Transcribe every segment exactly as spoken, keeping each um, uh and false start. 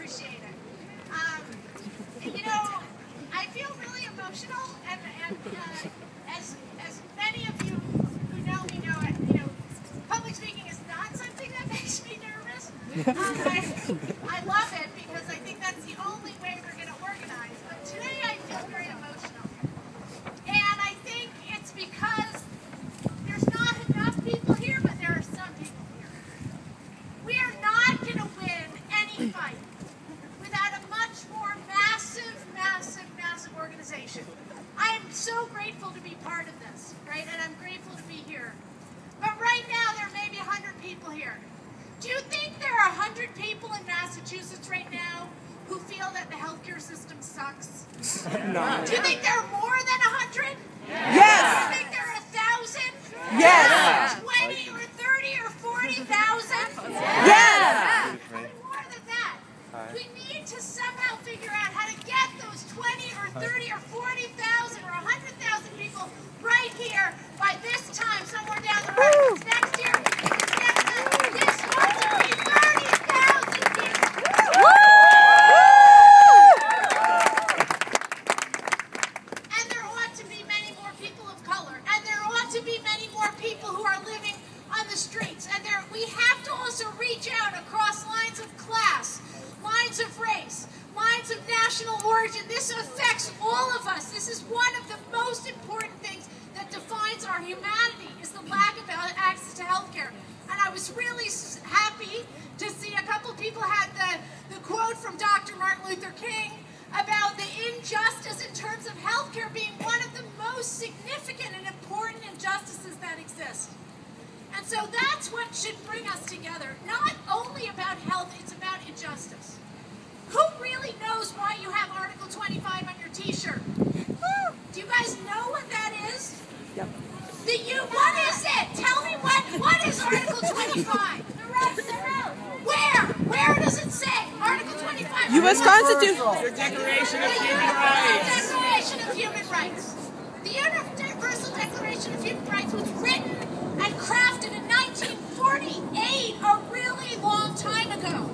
appreciate it. Um, you know, I feel really emotional, and, and uh, as as many of you who know me know, it, you know, public speaking is not something that makes me nervous. Um, I, I love it because I think that's the only way we're going to organize. But today I feel very emotional, and I think it's because there's not enough people here, but there are some people here. We are not going to win any fight without a much more massive, massive, massive organization. I am so grateful to be part of this, right? And I'm grateful to be here. But right now, there may be one hundred people here. Do you think there are one hundred people in Massachusetts right now who feel that the healthcare system sucks? No. Do you think there are more than one hundred? Yes. Do you think there are one thousand? Yes. twenty or thirty or forty thousand? Yes. Or more than that. We need to somehow figure out how to get those twenty or thirty or forty thousand or one hundred thousand people right here by this time, somewhere down the road. It's next year. It's next year. This wants to be thirty thousand people. And there ought to be many more people of color. And there ought to be many more people who are living on the streets. And there, we have to also reach out across lines of class, lines of race, lines of national origin. This affects all of us. This is one of the most important things that defines our humanity, is the lack of access to health care. And I was really happy to see a couple of people had the, the quote from Doctor Martin Luther King about the injustice in terms of health care being one of the most significant and important injustices that exist. And so that's what should bring us together. Not only about health, it's about injustice. Who really knows why you have Article twenty-five on your t-shirt? Do you guys know what that is? Yep. The you, what is it? Tell me what, what is Article twenty-five? Where? Where does it say? Article twenty-five. U S Constitution. The Declaration of Human The Rights. Declaration of Human Rights. The Universal Declaration of Human Rights was written and crafted in nineteen forty-eight, a really long time ago,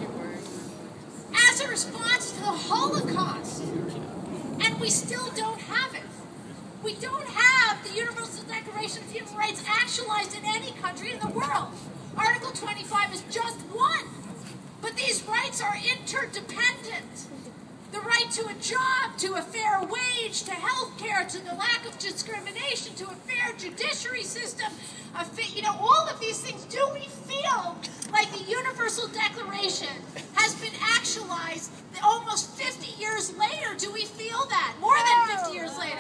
as a response to the Holocaust. And we still don't have it. We don't have the Universal Declaration of Human Rights actualized in any country in the world. Article twenty-five is just one. But these rights are interdependent. The right to a job, to a fair wage, to health care, to the lack of discrimination, to a fair judiciary system, a fa- you know, all of these things. Do we feel like the Universal Declaration has been actualized almost fifty years later? Do we feel that? More than fifty years later?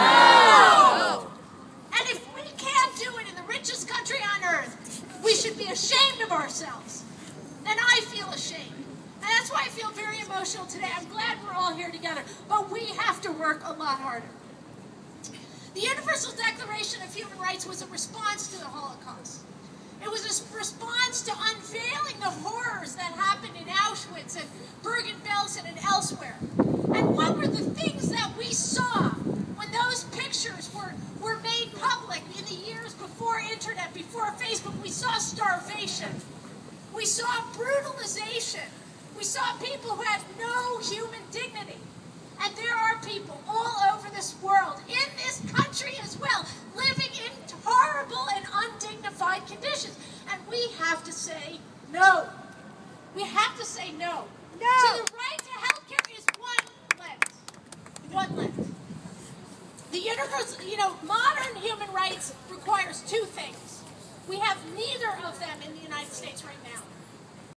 No! no! And if we can't do it in the richest country on earth, we should be ashamed of ourselves. And I feel ashamed. And that's why I feel very emotional today. I'm glad we're all here together, but we have to work a lot harder. The Universal Declaration of Human Rights was a response to the Holocaust. It was a response to unveiling the horrors that happened in Auschwitz and Bergen-Belsen and elsewhere. And what were the things that we saw when those pictures were, were made public in the years before internet, before Facebook? We saw starvation. We saw brutalization. We saw people who had no human dignity. And there are people all over this world, in this country as well, living in horrible and undignified conditions. And we have to say no. We have to say no. No. So the right to health care is one lens. One lens. The universal, you know, modern human rights requires two things. We have neither of them in the United States right now.